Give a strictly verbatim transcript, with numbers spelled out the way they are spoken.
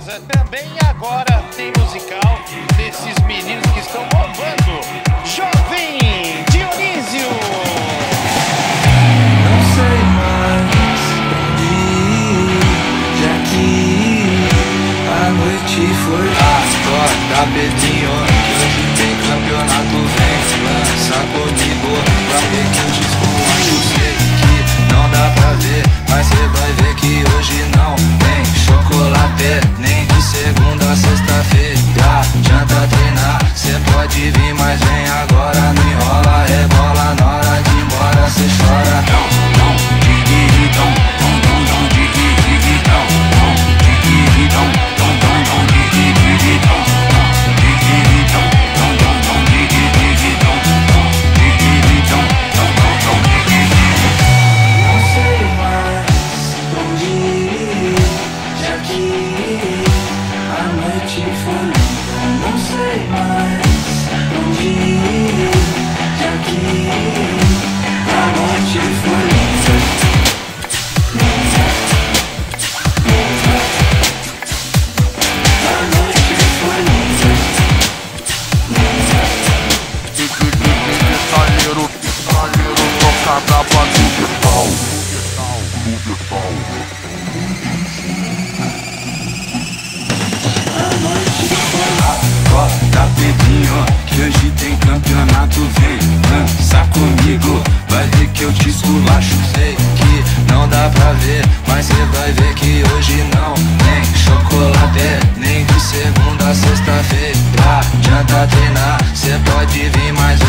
certeza. Também agora tem musical desses meninos que estão bombando. Jovem Dionísio. Não sei mais onde ir, já que a noite foi. Acorda, Pedrinho, que hoje tem campeonato. Vem, lança comigo, pra ver que eu te esculacho. Sei que não dá pra ver, mas cê vai ver que hoje não tem chocolate, nem de segunda a sexta-feira. Adianta treinar, cê pode vir, mas vem agora. Não enrola, rebola, na hora de ir embora cê chora. Não, não, digui, dom, dom, dom, dom, digui, digui, dom, dom, digui, dom, dom, dom, dom, digui, digui, dom, dom, digui, dom, dom, dom, dom, digui, digui, dom, dom, digui, dom, dom, dom, dom, digui. Não sei mais onde ir, já que a noite foi linda. Não sei mais onde ir, já que a noite foi linda. A noite foi linda. Talheiro, talheiro, toca pra bater de pau. Acorda, Pedrinho, que hoje tem campeonato. Vem, dança comigo, vai ver que eu te esculacho. Sei que não dá pra ver, mas cê vai ver que hoje não tem chocolate, nem de segunda a sexta-feira. Adianta treinar, cê pode vir, mas